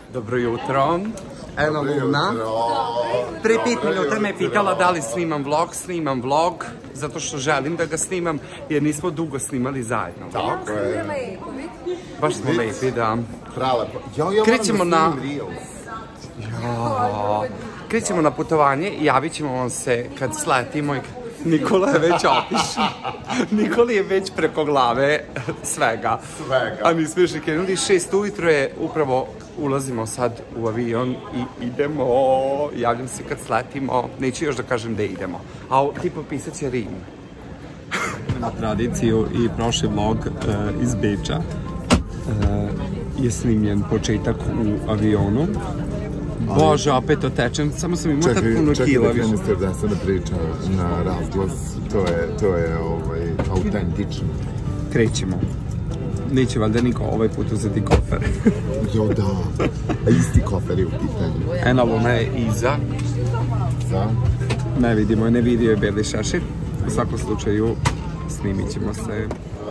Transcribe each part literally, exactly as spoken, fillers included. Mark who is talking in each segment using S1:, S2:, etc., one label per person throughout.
S1: Dobro jutro. Eno Luna. Pre pet minuta me je pitala da li snimam vlog. Snimam vlog, zato što želim da ga snimam, jer nismo dugo snimali zajedno.
S2: Tako je.
S1: Baš smo lepi, da.
S2: Prelepo. Jo, ja
S1: Krećemo
S2: moram da
S1: na...
S2: snimim Reels.
S1: Jo. Krećemo na putovanje i javit ćemo vam se kad sletimo i... Nikola je već otišao. Nikola je već preko glave svega.
S2: Svega.
S1: A nismo još krenuli. Šest ujutro je, upravo ulazimo sad u avion i idemo. Javljam se kad sletimo. Neću još da kažem da idemo. A ti popisat će Rim. Na tradiciju i prošli vlog uh, iz Beča uh, je snimljen početak u avionu. Bože, opet otečem, samo sam imao tad puno kila više.
S2: Čekaj, da se ne priča na razglas, to je, to je ovaj, autentično.
S1: Krećemo. Neće valjda niko ovaj put uzeti kofer.
S2: Jo, da. A isti kofer je u pitanju.
S1: Ena Luna je iza.
S2: Da.
S1: Ne vidimo, ne vidio je beli šešir. U svakom slučaju, snimit ćemo se.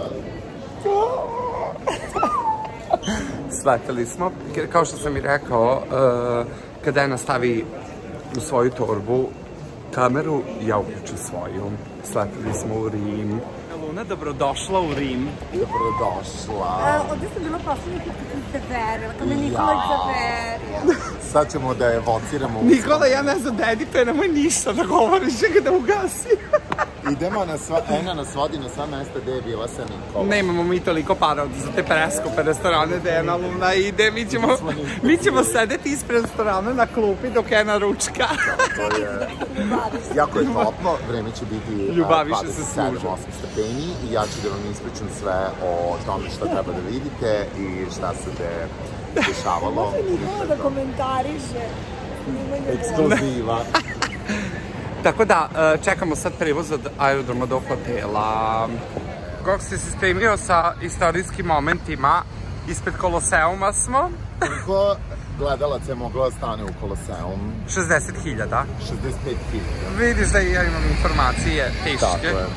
S1: Sleteli smo, kao što sam i rekao, kada je nastavi u svoju torbu kameru, ja uključu svoju. Sleteli smo u Rim. Luna, dobrodošla u Rim.
S2: Dobrodošla.
S3: Ovdje sam bila poslednji put kad sam se verila, kad me Nikola zaverio.
S2: Sad ćemo da evociramo.
S1: Nikola, ja ne znam da edituje, nemoj ništa da govoriš, čekaj da ugasi.
S2: Idemo na sva, Ena nas vodi na sva mesta gde je bila sa Nikolom.
S1: Nemamo mi toliko para za te preskupe restorane gde Ena Luna ide, mi ćemo, mi ćemo sedeti ispred restorana na klupi dok Ena ručka.
S2: To je, jako je toplo, vreme će biti
S1: Ljubaviše se
S2: dvadeset sedam
S1: služa.
S2: osam stepeni i ja ću da vam ispričam sve o tome šta treba da vidite i šta se de dešavalo.
S3: Nikola da komentariše.
S2: Ekskluziva.
S1: Tako da, čekamo sad prevoz od aerodroma do hotela. Kako si se spremio sa istorijskim momentima, ispred Koloseuma smo.
S2: Koliko gledalaca je moglo da stane u Koloseum?
S1: šezdeset hiljada.
S2: šezdeset pet hiljada.
S1: Vidiš da i ja imam informacije teške.
S2: Tako je.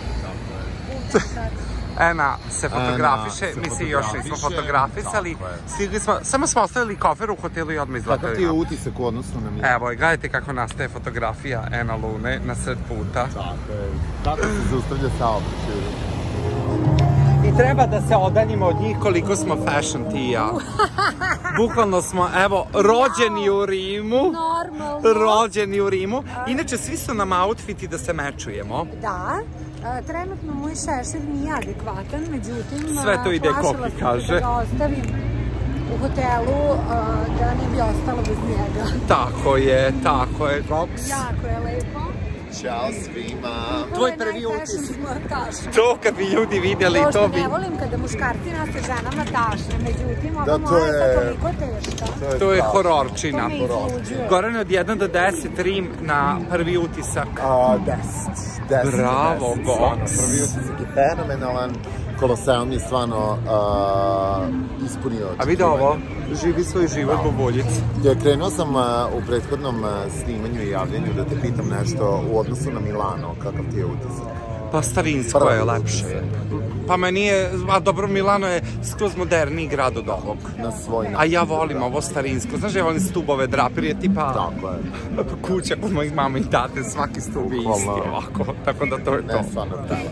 S1: Ena se fotografiše,
S2: Ena se
S1: mi se još nismo
S2: fotografiše,
S1: fotografisali. Stigli smo, samo smo ostavili kofer u hotelu i odmah izgledali.
S2: Kakav ti je utisak u odnosu na mi?
S1: Evo, gledajte kako nastaje fotografija Ena Lune na sred puta.
S2: Tako je. Kako se zaustavlja saobraćaj?
S1: I treba da se odaljimo od njih koliko smo fashion ti i ja. Bukvalno smo, evo, rođeni u Rimu.
S3: Normalno.
S1: Rođeni u Rimu. Inače, svi su nam outfiti da se mečujemo.
S3: Da. Trenutno moj šešir nije adekvatan, međutim...
S1: Sve to ide kopi, kaže.
S3: Da ga ostavim u hotelu, da ne bi ostalo bez njega.
S1: Tako je, tako je.
S3: Jako je lepo.
S2: Ćao svima.
S1: Tvoj prvi utisak.
S3: utisak.
S1: To kad bi ljudi vidjeli, to bi...
S3: Ne volim kada muškarci nose ženama tašne, međutim,
S2: Da,
S3: ovo
S2: to
S3: moja je
S2: je-
S3: sad toliko teška.
S1: To je hororčina.
S3: To me izluđuje.
S1: Gorane, od jedan do deset Rim na prvi utisak.
S2: A, deset. deset.
S1: Bravo,
S2: deset,
S1: Gox.
S2: stvarno. Prvi utisak je fenomenalan. Koloseum je stvarno uh, ispunio očekivanje.
S1: A vidi ovo, živi svoj život Bobuljici.
S2: Ja, krenuo sam uh, u prethodnom uh, snimanju i javljanju da te pitam nešto u odnosu na Milano, kakav ti je utisak?
S1: Pa starinsko je lepše. Pa meni je, a dobro, Milano je skroz moderniji grad od ovog.
S2: Na svoj način.
S1: A ja volim ovo starinsko. Znaš, ja volim stubove drapirije, tipa
S2: Tako je.
S1: kuća kod mojih mama i tate, svaki stub je isti
S2: Bukvalno.
S1: ovako. Tako da to je to.
S2: Ne, stvarno pravo.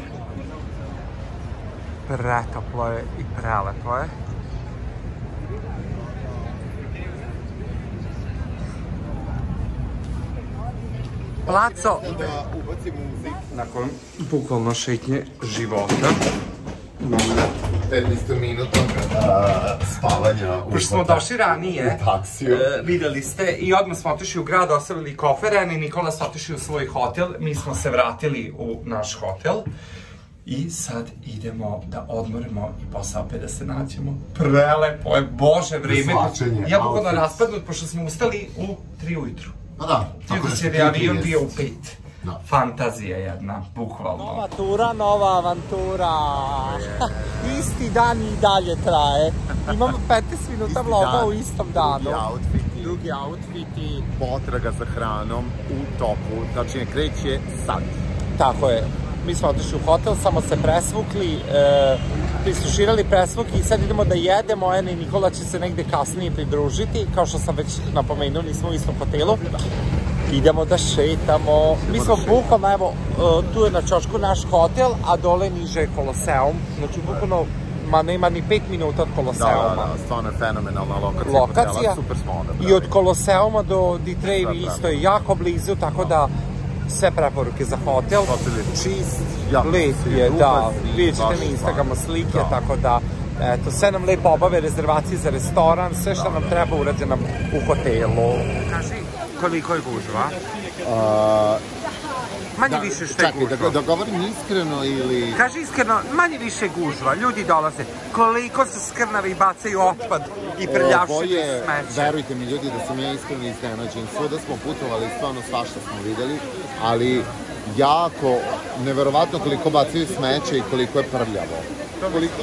S1: Pretoplo je i prelepo je. Placo!
S2: Da ubacim muzik.
S1: Nakon bukvalno šetnje života.
S2: petnaest minuta uh, spavanja u
S1: Pošto smo došli ranije,
S2: u taksiju.
S1: e, videli ste, i odmah smo otišli u grad, ostavili kofere, Ena i Nikola su otišli u svoj hotel, mi smo se vratili u naš hotel. I sad idemo da odmorimo i posle opet da se nađemo. Prelepo je, bože, vreme.
S2: Izvlačenje,
S1: Ja bukvalno
S2: outfit.
S1: raspadnut, pošto smo ustali u tri ujutru.
S2: Pa da.
S1: Tako da je avion bio u pet.
S2: Da.
S1: Fantazija jedna, bukvalno.
S4: Nova tura, nova avantura. Isti dan i dalje traje. Imamo petnaest minuta vloga u istom danu.
S2: Drugi outfiti.
S4: Drugi outfiti.
S2: Potraga za hranom u topu. Znači, ne kreće sad.
S4: Tako je. Mi smo otišli u hotel, samo se presvukli. E, smo istuširali presmuk i sad idemo da jedemo. Ena i Nikola će se negde kasnije pridružiti. Kao što sam već napomenuo, nismo u istom hotelu. Idemo da šetamo. Mi smo bukvalno, evo, tu je na ćošku naš hotel, a dole niže je Koloseum. Znači, bukvalno, ma nema ni pet minuta od Koloseuma.
S2: Da, da, da, stvarno je fenomenalna lokacija.
S4: Lokacija.
S2: Super smo onda.
S4: I od Koloseuma do Di Trevi isto je jako blizu, tako da sve preporuke za hotel.
S2: Hotel je čist,
S4: lep je, da, vidjet ćete na Instagramu slike, tako da, eto, sve nam lepo obave, rezervacije za restoran, sve što nam treba urađe nam u hotelu.
S1: Kaži, koliko je gužva?
S2: Uh,
S1: Manje više što je gužva.
S2: Čekaj, da govorim iskreno ili...
S1: Kaži iskreno, manje više gužva, ljudi dolaze. Koliko su skrnavi i bacaju otpad i prljavšine smeće.
S2: Verujte mi ljudi da sam ja iskreno iznenađen. Svuda smo putovali, stvarno svašta smo videli, ali jako, neverovatno koliko bacaju smeće i koliko je prljavo. Koliko...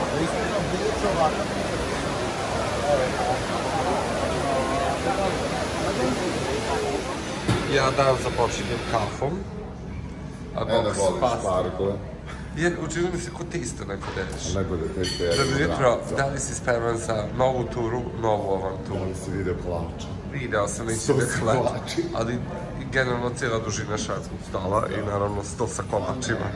S1: Ja dan započinjem kafom. A
S2: E da voliš parkove.
S1: Jer učinilo mi se ko ti isto neko deš.
S2: Nego da te te
S1: Dobro jutro, da li si spreman za novu turu, novu avanturu?
S2: Da li si video plača?
S1: Video sam neći da plači, ali generalno cijela dužina švedskog stola i naravno sto sa kolačima.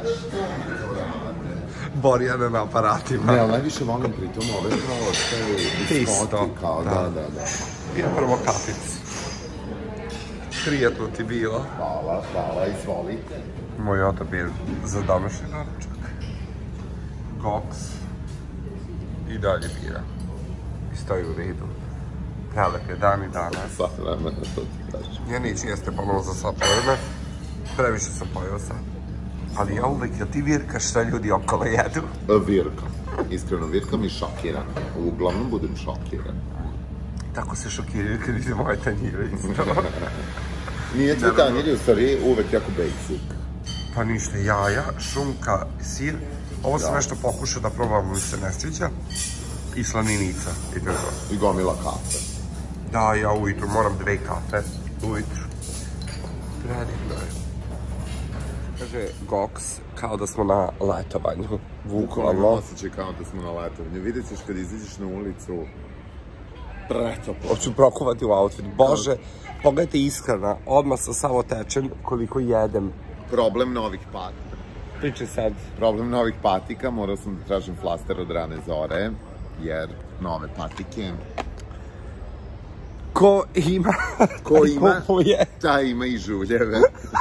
S1: Borjana na aparatima.
S2: Ne, ali najviše volim pritom ove proste i spoti kao, da, da, da.
S1: I prvo kaficu. Prijetno ti bilo.
S2: Hvala, hvala, izvolite.
S1: Moj odabir za današnji naručak. Goks. I dalje bira. I stoji u redu. Prelep je dan i danas.
S2: Sat vremena, to ti kažem.
S1: Ja neću jeste ponovno za sat vremena. Previše sam pojeo sad. Ali ja uvek, jel ti virkaš šta ljudi okolo jedu?
S2: Virkam. Iskreno virkam i šokiran. Uglavnom budem šokiran.
S1: Tako se šokiraju kad vide moje tanjire isto.
S2: Nije tvoj tanjir je u stvari uvek jako basic.
S1: Pa ništa, jaja, šunka, sir. Ovo sam nešto pokušao da probam, mi se ne sviđa. I slaninica. I to je to.
S2: I gomila kafe.
S1: Da, ja ujutru moram dve kafe. Ujutru. Predivno je. Kaže Goks, kao da smo na letovanju. Bukvalno.
S2: Osjećaj kao da smo na letovanju. Vidjet ćeš kad izađeš na ulicu, pretoplo.
S1: Hoću prokuvati u outfit. Bože, pogledajte ishrana. Odmah sam samo tečen koliko jedem.
S2: Problem novih patika.
S1: Priče sad.
S2: Problem novih patika, morao sam da tražim flaster od rane zore, jer nove patike...
S1: Ko ima...
S2: Ko ima,
S1: kupuje.
S2: taj ima i žuljeve.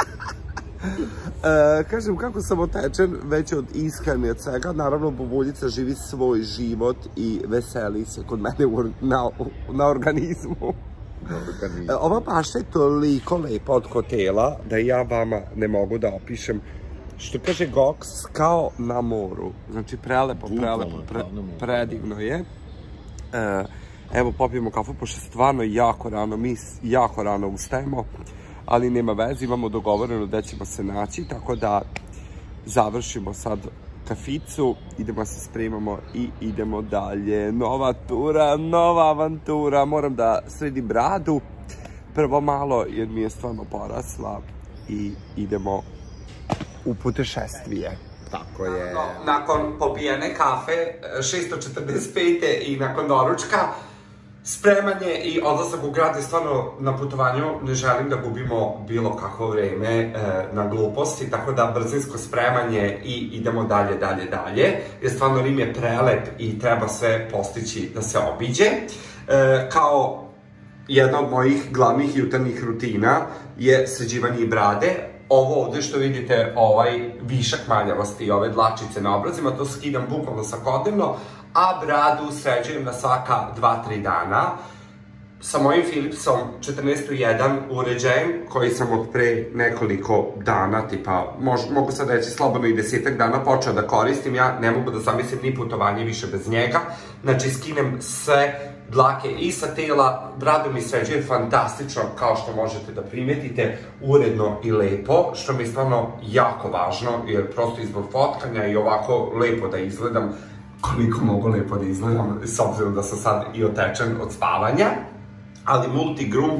S1: E, kažem, kako sam otečen već od ishrane, od svega, naravno Bubuljica živi svoj život i veseli se kod mene u, na, na organizmu. E, ova paša je toliko lepa od hotela da ja vama ne mogu da opišem. Što kaže Goks, kao na moru. Znači, prelepo, prelepo, pre, predivno je. E, evo, popijemo kafu, pošto stvarno jako rano, mi jako rano ustajemo. Ali nema veze, imamo dogovoreno da ćemo se naći, tako da završimo sad kaficu, idemo se spremamo i idemo dalje. Nova tura, nova avantura, moram da sredim bradu, prvo malo jer mi je stvarno porasla i idemo u putešestvije.
S2: Tako je.
S1: Nakon popijene kafe, šesto četrdeset pet i nakon doručka, spremanje i odlazak u grad je stvarno na putovanju, ne želim da gubimo bilo kakvo vreme e, na gluposti, tako da brzinsko spremanje i idemo dalje, dalje, dalje, jer stvarno Rim je prelep i treba sve postići da se obiđe. E, kao jedna od mojih glavnih jutarnjih rutina je sređivanje brade. Ovo ovde što vidite, ovaj višak maljavosti i ove dlačice na obrazima, to skidam bukvalno svakodnevno, a bradu sređujem na svaka dva tri dana sa mojim Philipsom četrnaest jedan uređajem koji sam od pre nekoliko dana, tipa, mož, mogu sad reći slobodno i desetak dana počeo da koristim, ja ne mogu da zamislim ni putovanje više bez njega, znači skinem sve dlake i sa tela, bradu mi sređuje fantastično, kao što možete da primetite, uredno i lepo, što mi je stvarno jako važno, jer prosto izbog fotkanja i ovako lepo da izgledam, koliko mogu lepo da izgledam, s obzirom da sam sad i otečen od spavanja, ali Multigroom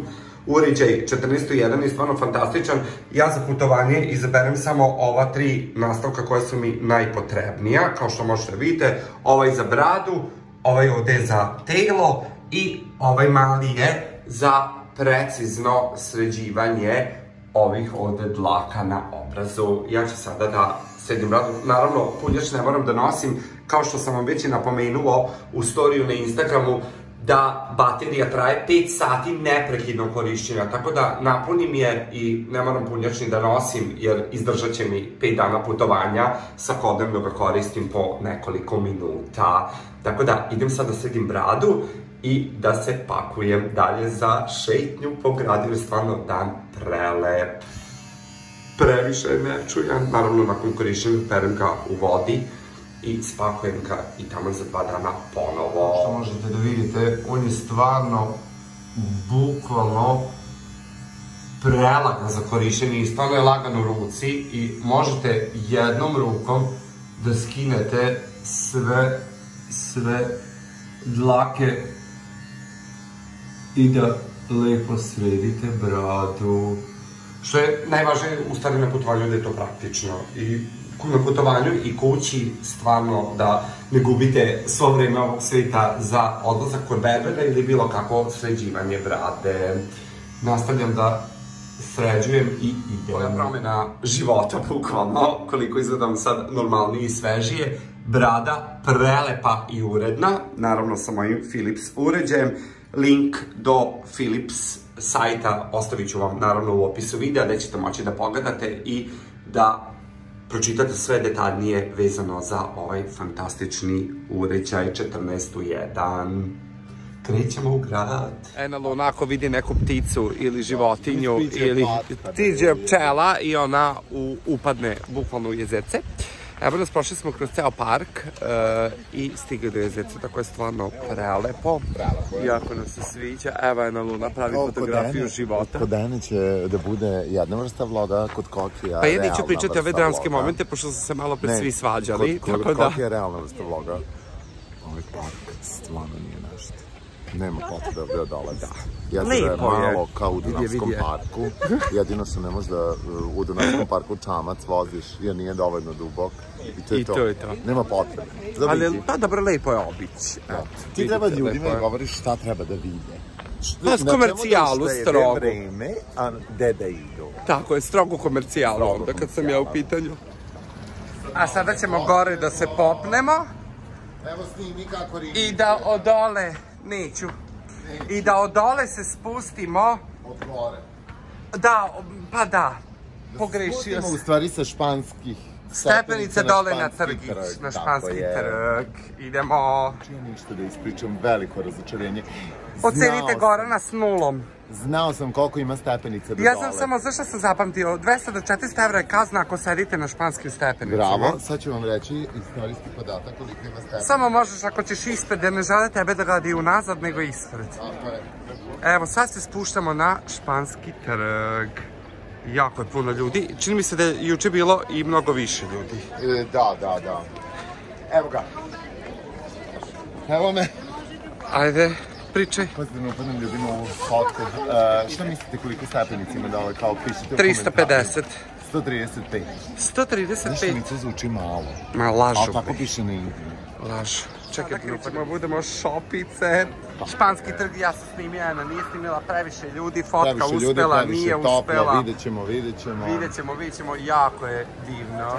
S1: uređaj četrnaest jedan je stvarno fantastičan. Ja za putovanje izaberem samo ova tri nastavka koja su mi najpotrebnija, kao što možete vidite, ovaj za bradu, ovaj ovde je za telo i ovaj mali je za precizno sređivanje ovih ovde dlaka na obrazu. Ja ću sada da sredim bradu. Naravno, punjač ne moram da nosim, kao što sam vam već i napomenuo u storiju na Instagramu, da baterija traje pet sati neprekidnog korišćenja, tako da napunim je i ne moram punjač ni da nosim, jer izdržat će mi pet dana putovanja, svakodnevno ga koristim po nekoliko minuta. Tako da idem sad da sredim bradu i da se pakujem dalje za šetnju po gradu, jer je stvarno dan prelep. Previše ne čujem, naravno nakon korišćenja perem ga u vodi i spakujem ga i tamo za dva dana ponovo. Što možete da vidite, on je stvarno bukvalno prelagan za korišćenje i stvarno je lagan u ruci i možete jednom rukom da skinete sve, sve dlake i da lepo sredite bradu. Što je najvažnije u stvari na putovanju, da je to praktično. I na putovanju i kući stvarno da ne gubite svo vreme ovog sveta za odlazak kod berbera ili bilo kako sređivanje brade. Nastavljam da sređujem i idem. Koja promjena života, bukvalno, koliko izgledam sad normalnije i svežije. Brada prelepa i uredna, naravno sa mojim Philips uređajem. Link do Philips sajta ostavit ću vam naravno u opisu videa, gde ćete moći da pogledate i da pročitate sve detaljnije vezano za ovaj fantastični uređaj četrnaest jedan. Krećemo u grad. Enalo onako vidi neku pticu ili životinju ili tiđe pčela i ona upadne bukvalno u jezerce. Evo nas, prošli smo kroz ceo park i stigli do jezerca, tako je stvarno prelepo. Jako nam se sviđa. Evo je Luna, pravi fotografiju života.
S2: Kod Dene će da bude jedna vrsta vloga, kod Kokija realna vrsta vloga.
S1: Pa ja neću pričati ove dramske momente, pošto su se malo pre svi svađali.
S2: Kod Kokija je realna vrsta vloga. Ovaj park stvarno nije nešto. Nema potrebe da dolazi. Jezero je malo kao u Dunavskom parku. Jedino što ne može da u Dunavskom parku čamac voziš jer nije dovoljno dubok. I to je to. Nema potrebe.
S1: Ali pa dobro, lepo je obići.
S2: Ti treba ljudima da govoriš šta treba da vide.
S1: Pa s komercijalu strogo.
S2: Vreme, a gde da idu.
S1: Tako je, strogo komercijalu onda kad sam ja u pitanju. A sada ćemo gore da se popnemo.
S2: Evo snimi kako rimi.
S1: I da odole, neću, i da odole se spustimo.
S2: Od gore.
S1: Da, pa da, pogrešio sam.
S2: Spustimo u stvari sa španskih
S1: stepenice dole na Trgić, na Španski trg. Idemo.
S2: Ja ništa da ispričam, veliko razočarenje.
S1: Ocenite Gorana s nulom.
S2: Znao sam koliko ima stepenica do dole.
S1: Ja sam samo, zašto sam zapamtio, dvesta do četiristo evra je kazna ako sedite na španskim stepenicama.
S2: Bravo, sad ću vam reći istorijski podatak koliko ima stepenica.
S1: Samo možeš ako ćeš ispred, jer ne žele tebe da gledi unazad, nego ispred. Evo, sad se spuštamo na Španski trg. Jako je puno ljudi. Čini mi se da je juče bilo i mnogo više ljudi.
S2: Da, da, da. Evo ga. Evo me.
S1: Ajde, pričaj.
S2: Pazite da ne upadnem ljudima u fotku. Šta mislite koliko stepenica ima dole, kao pišite u
S1: tristo pedeset.
S2: sto trideset pet.
S1: sto trideset pet?
S2: Nešto mi to zvuči malo.
S1: Ma, lažu.
S2: Ali tako piše na internetu.
S1: Lažu. Čekaj, da budemo šopice. Španski trg, ja sam snimila, Ana nije snimila, previše ljudi, fotka uspela, nije uspela.
S2: Vidjet ćemo, vidjet ćemo.
S1: Vidjet ćemo, vidjet ćemo, jako je divno.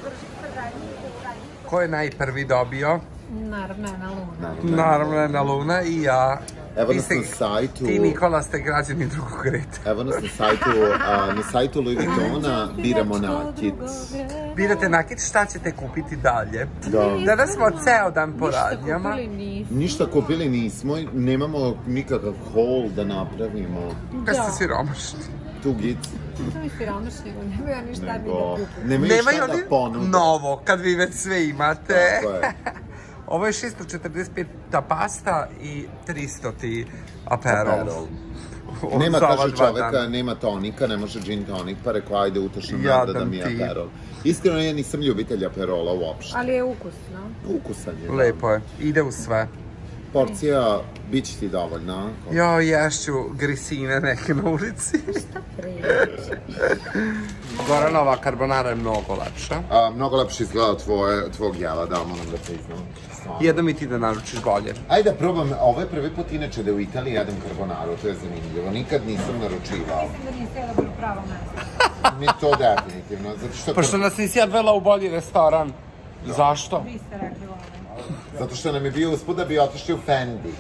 S1: Ko je najprvi dobio?
S3: Naravno je na Luna.
S1: Naravno je na Luna i ja.
S2: Evo nas na sajtu...
S1: Ti, Nikola, ste građani drugog reda.
S2: Evo nas na sajtu, na sajtu Louis Vuittona biramo nakit.
S1: Birate nakit, šta ćete kupiti dalje?
S2: Da.
S1: Danas smo ceo dan po radnjama.
S2: Ništa kupili nismo, nemamo nikakav haul da napravimo.
S1: Kad ste siromašni?
S2: Tugici.
S3: Nisam i siromašni, nemaju ništa da kupu.
S2: Nemaju šta da ponude.
S1: Novo, kad vi već sve imate.
S2: Tako je.
S1: Ovo je šesto četrdeset pet pasta i tristo ti aperol.
S2: Nema, kaže čoveka, nema tonika, ne može gin tonik, pa rekao, ajde utešam nada da mi je aperol. Iskreno, ja nisam ljubitelj aperola uopšte.
S3: Ali je ukusno.
S2: Ukusan je.
S1: Lepo je, ide u sve.
S2: porcija bit će ti dovoljna.
S1: Jo, ješću grisine neke na ulici.
S3: Šta pričaš?
S1: Goranova carbonara je mnogo lepša.
S2: A, mnogo lepše izgleda tvoje, tvog jela, da, moram da priznam.
S1: Jedno mi ti da naručiš bolje.
S2: Ajde da probam, ovo je prvi put inače da u Italiji jedem carbonaru, to je zanimljivo. Nikad nisam naručivao.
S3: Mislim da niste jela bilo pravo mesto.
S2: Mi to definitivno, zato što...
S1: Pošto nas nisi odvela u bolji restoran. Zašto?
S3: Vi ste rekli ovo.
S2: Zato što nam je bio usput da bi otišli u Fendi.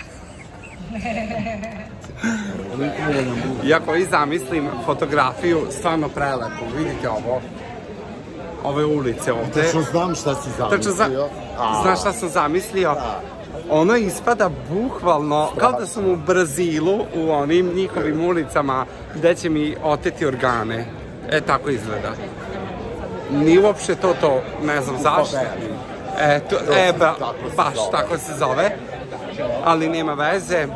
S1: Iako i zamislim fotografiju, stvarno prelepo. Vidite ovo. Ove ulice ovde.
S2: Tačno znam šta si zamislio.
S1: Znaš šta sam zamislio? Ono ispada bukvalno kao da sam u Brazilu u onim njihovim ulicama gde će mi oteti organe. E, tako izgleda. Nije uopšte to to, ne znam zašto. E, to, e ba, baš tako se zove. Ali nema veze.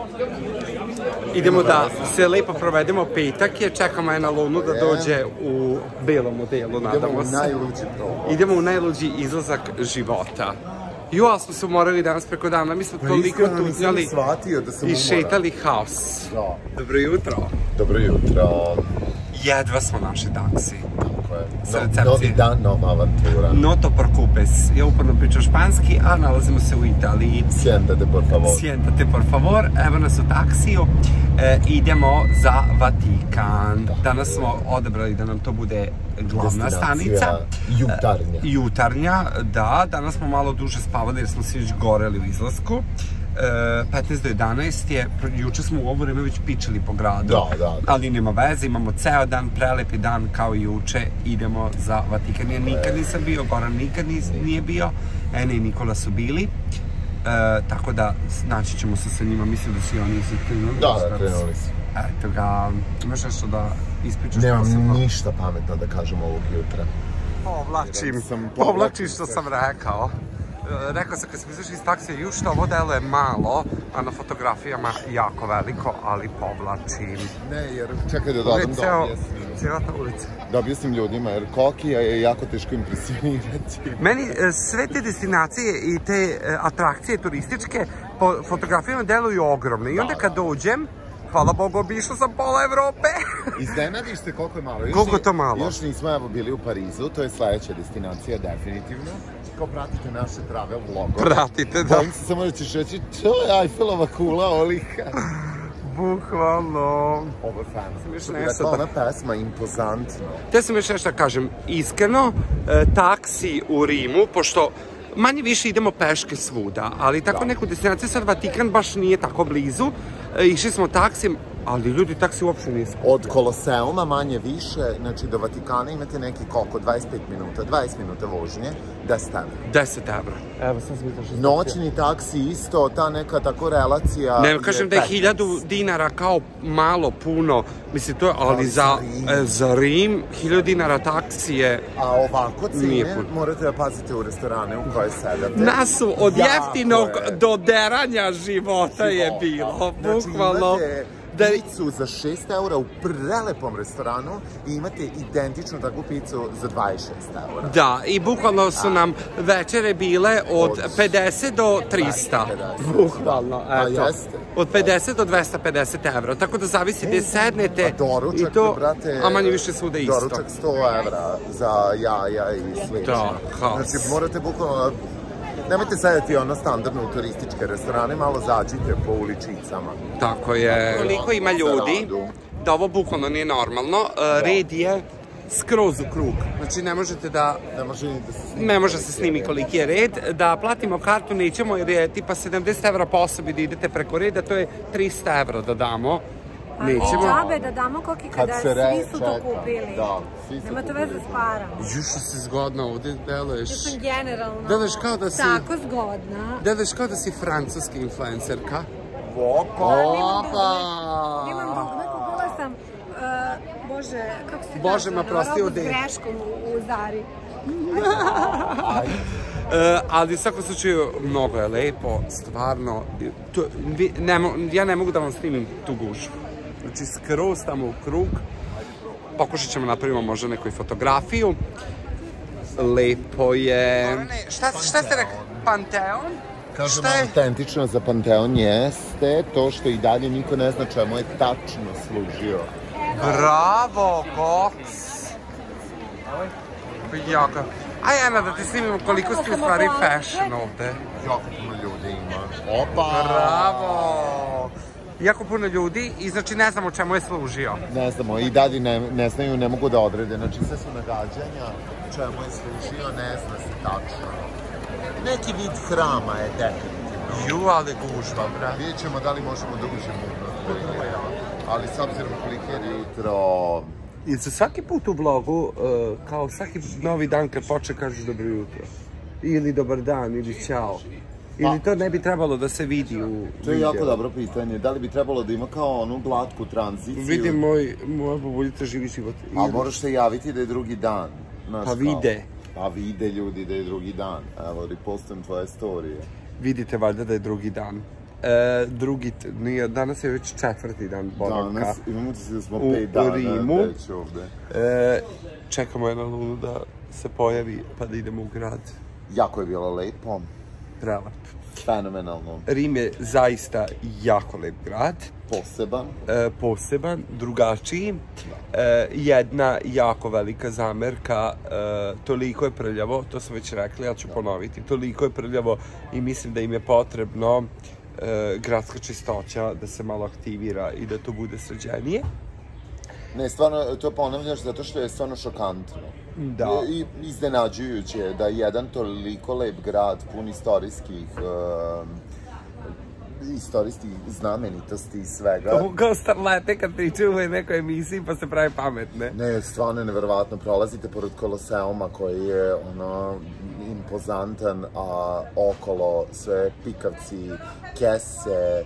S1: Idemo da se lepo provedemo, petak je, čekamo je na Lunu da dođe u belom modelu, nadamo se.
S2: Idemo u najluđi probog.
S1: Idemo u najluđi izlazak života. Jo, ali smo se umorali danas preko dana, mi smo toliko tutnjali i šetali haos. Dobro jutro.
S2: Dobro jutro.
S1: Jedva smo našli taksi.
S2: Tako je.
S1: Sa recepcije.
S2: Novi dan, nova avantura.
S1: No te preocupes. Ja uporno pričam španski, a nalazimo se u Italiji.
S2: Siéntate, por favor.
S1: Siéntate, por favor. Evo nas u taksiju. E, idemo za Vatikan. Danas smo odabrali da nam to bude glavna stanica.
S2: Jutarnja.
S1: Jutarnja, da. Danas smo malo duže spavali jer smo svi već goreli u izlasku. petnaest do jedanaest je, juče smo u ovo vreme već pičali po gradu,
S2: da, da, da.
S1: Ali nema veze, imamo ceo dan, prelepi dan kao i juče, idemo za Vatikan. Ja nikad nisam bio, Goran nikad nije bio, Ene i Nikola su bili, e, tako da naći ćemo se sa njima, mislim da su i oni krenuli.
S2: Da, da, krenuli su.
S1: Eto ga, imaš nešto da ispričaš?
S2: Nemam ništa pametno da kažem ovog jutra.
S1: Povlačim, povlačim što sam rekao. Rekao sam kad smo izašli iz taksija, ju što ovo delo je malo, a na fotografijama jako veliko, ali povlačim.
S2: Ne, jer čekaj da dodam da objasnim.
S1: Cijela ta ulica.
S2: Da objasnim ljudima, jer Kokija je jako teško impresionirati.
S1: Meni sve te destinacije i te atrakcije turističke po fotografijama deluju ogromne. I onda kad dođem, hvala Bogu, obišla sam pola Evrope.
S2: Iznenadiš se koliko je malo.
S1: Koliko je to malo?
S2: Još nismo evo bili u Parizu, to je sledeća destinacija definitivno. Kao pratite naše travel vlogove.
S1: Pratite, da.
S2: Bojim se samo da ćeš reći, to je Eiffelova kula, olika.
S1: Bukvalno.
S2: Ovo je fan.
S1: Što
S2: bi rekla ona pesma, impozantno.
S1: Te sam još nešto da kažem, iskreno, taksi u Rimu, pošto manje više idemo peške svuda, ali tako neku destinaciju, sad Vatikan baš nije tako blizu, išli smo taksim, ali ljudi, taksi uopšte nije skuplja.
S2: Od Koloseuma manje više, znači do Vatikana imate neki koliko, dvadeset pet minuta, dvadeset minuta vožnje, deset evra.
S1: deset evra. Evo, sam sam što
S2: noćni taksi isto, ta neka tako relacija...
S1: Ne, kažem da je hiljadu dinara kao malo, puno, mislim to je, ali za, za Rim, hiljadu dinara taksi je...
S2: A ovako cijene morate da pazite u restorane u koje sedate.
S1: Nas su od jeftinog do deranja života je bilo, bukvalno.
S2: Picu za šest eura u prelepom restoranu i imate identičnu takvu picu za dvadeset šest eura.
S1: Da, i bukvalno su nam večere bile od pedeset do trista. Bukvalno, eto. Od pedeset do dvesta pedeset evra, tako da zavisi gde sednete i to, a manje više svuda isto.
S2: Doručak sto evra za jaja i slično.
S1: Da, haos.
S2: Znači morate bukvalno... Nemojte sedeti ono standardno u turističke restorane, malo zađite po uličicama.
S1: Tako je. Koliko ima ljudi, da ovo bukvalno nije normalno, red je skroz u krug. Znači ne možete da... Ne može se snimi koliki je red. Da platimo kartu nećemo jer je tipa sedamdeset evra po osobi da idete preko reda, to je trista evra da damo.
S3: Nećemo. A džabe da damo koki kada svi su to kupili. Nema to veze s param.
S1: Ju što si zgodna ovdje, deluješ...
S3: Ja sam generalno...
S1: Deluješ kao da si...
S3: Tako zgodna.
S1: Deluješ kao da si francuska influencerka.
S2: Opa!
S3: Nemam dugme, kupila sam... Bože, kako se kaže?
S1: Bože, ma prosti ovdje.
S3: Robu s greškom u Zari.
S1: Ali u svakom slučaju mnogo je lepo, stvarno. Ja ne mogu da vam snimim tu gužvu. Znači skroz tamo u krug. Pokušat ćemo napravimo možda neku fotografiju. Lepo je... Šta ste rekli? Panteon?
S2: kažem, autentično za Panteon jeste to što i dalje niko ne zna čemu je tačno služio.
S1: Bravo, Goks! Jako. Aj, Ana, da ti snimimo koliko ste u stvari fashion ovde.
S2: Jako puno ljudi ima. Opa!
S1: Bravo! Jako puno ljudi i znači ne znamo čemu je služio.
S2: Ne znamo, i dalje ne znaju, ne mogu da odrede. Znači sve su nagađanja, čemu je služio, ne zna se tačno. Neki vid hrama je definitivno.
S1: Ju, ali gužva, bre.
S2: Vidjet ćemo da li možemo da uđemo u nas. Ali s obzirom koliko je jutro...
S1: I za svaki put u vlogu, kao svaki novi dan kad počne kažeš dobro jutro. Ili dobar dan, ili ćao. Ili to ne bi trebalo da se vidi u videu?
S2: To je jako dobro pitanje. Da li bi trebalo da ima kao onu glatku tranziciju?
S1: Vidim moj, moja bubuljica živi život.
S2: A moraš se javiti da je drugi dan.
S1: Pa vide.
S2: Pa vide ljudi da je drugi dan. Evo, repostujem tvoje storije.
S1: Vidite valjda da je drugi dan. Drugi, danas je već četvrti dan boravka.
S2: Danas, imamo ti se da smo pet dana već ovde.
S1: Čekamo jednu lunu da se pojavi pa da idemo u grad.
S2: Jako je bilo lepo.
S1: Prelep.
S2: Fenomenalno.
S1: Rim je zaista jako lep grad.
S2: Poseban.
S1: Poseban, drugačiji. Jedna jako velika zamerka, toliko je prljavo, to sam već rekla, ja ću ponoviti, toliko je prljavo i mislim da im je potrebno gradska čistoća da se malo aktivira i da to bude sređenije.
S2: Ne, stvarno, to ponavljaš zato što je stvarno šokantno.
S1: Da.
S2: I iznenađujuće da jedan toliko lep grad, pun istorijskih istorijskih znamenitosti i svega.
S1: Kao starlete kad pričaju u nekoj emisiji pa se pravi pametne.
S2: Ne, stvarno je neverovatno. Prolazite pored Koloseuma koji je ono impozantan, a okolo sve pikavci, kese,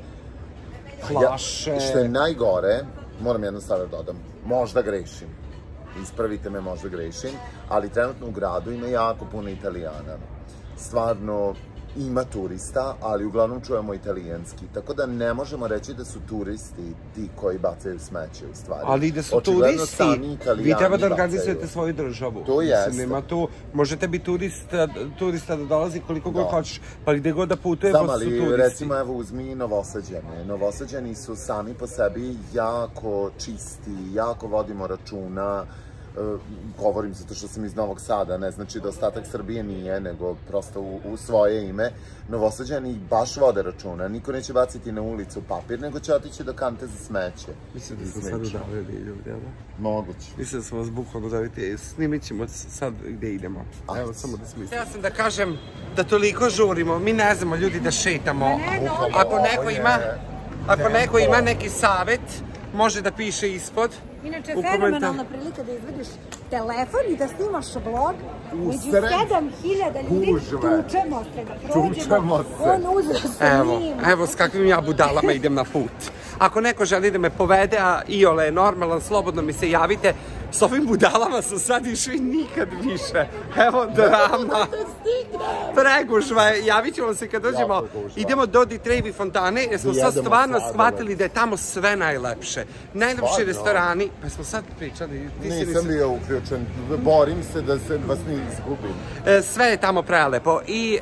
S1: flaše.
S2: Što je najgore, moram jednu stvar da dodam, možda grešim, ispravite me, možda grešim, ali trenutno u gradu ima jako puno Italijana. Stvarno ima turista, ali uglavnom čujemo italijanski, tako da ne možemo reći da su turisti ti koji bacaju smeće u stvari.
S1: Ali da su turisti, vi treba da organizujete svoju državu.
S2: To jeste.
S1: Možete biti turista da dolazi koliko god hoćeš, pa gde god da putuje, pa su turisti.
S2: Znam, ali recimo evo uzmi Novosađane. Novosađani su sami po sebi jako čisti, jako vodimo računa. Govorim zato što sam iz Novog Sada, ne znači da ostatak Srbije nije, nego prosto u svoje ime. Novosađani baš vode računa, niko neće baciti na ulicu papir, nego će otići do kante za smeće.
S1: Mislim da smo sad udavili ljudi, jel da?
S2: Moguće.
S1: Mislim da smo vas bukvalno udaviti, snimit ćemo sad gde idemo. Evo, samo da smislim. Ja sam da kažem da toliko žurimo, mi ne znamo ljudi da šetamo. Ako neko ima, ako neko ima neki savet, može da piše ispod.
S3: Inače, fenomenalna prilika da izvediš telefon i da snimaš vlog. Među sedam hiljada ljudi tučemo se, da prođemo. On uzeo sa njim.
S1: Evo s kakvim ja budalama idem na put. Ako neko želi da me povede, a Iole je normalan, slobodno mi se javite. S ovim budalama sam sad išli nikad više. Evo drama. Pregužva je. Javit ćemo se kad dođemo. Idemo do Di Trevi fontane jer smo sad stvarno shvatili da je tamo sve najlepše. Najlepši restorani. Pa smo sad pričali.
S2: Nisam bio uključen. Borim se da se vas ne izgubim.
S1: Sve je tamo prelepo. I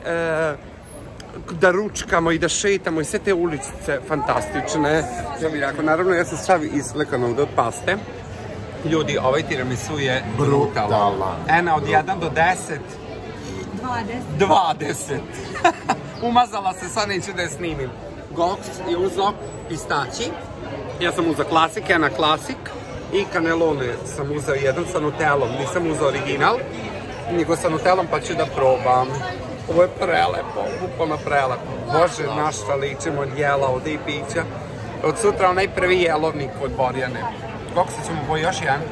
S1: da ručkamo i da šetamo i sve te uličice fantastične. Ja bih rekao, naravno ja sam sav islekan ovde od paste. Ljudi, ovaj tiramisu je brutalan. Ena od jedan do deset.
S3: dvadeset.
S1: dvadeset. Umazala se, sad neću da je snimim. Goks je uzao pistaći. Ja sam uzao klasik, Ena klasik. I kanelone sam uzao jedan sa nutelom. Nisam uzao original, nego sa nutelom pa ću da probam. Ovo je prelepo, bukvalno prelepo. Bože, na šta ličimo od jela ovde i pića. Od sutra onaj prvi jelovnik od Borjane. Koliko se ćemo boji još jedan?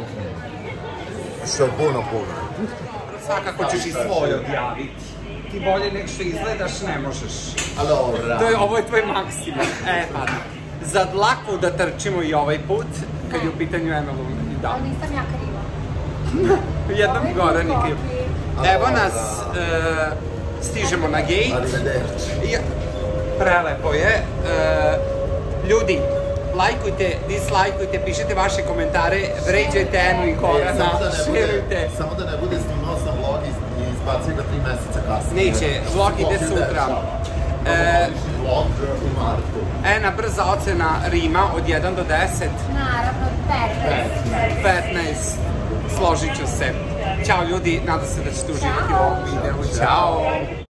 S2: Što je puno, puno.
S1: Svakako ćeš i svoj odjaviti. Ti bolje nek što izgledaš ne možeš.
S2: Allora.
S1: Ovo je tvoj maksimum. E, pa da. Za dlaku da trčimo i ovaj put, kad je u pitanju Ena Luna.
S3: Ali nisam ja kriva.
S1: Jednom gore ni kriva. Evo nas, stižemo na gate. Prelepo je. Ljudi, lajkujte, dislajkujte, pišite vaše komentare, vređajte Enu i Korana, širujte.
S2: Samo da ne bude snimao sam vlog i izbacio ga tri meseca kasnije.
S1: Neće, vlog ide sutra. Ena brza ocena Rima od jedan do deset.
S3: Naravno, petnaest.
S1: petnaest. Složit ću se. Ćao ljudi, nadam se da ćete uživati u ovom videu. Ćao!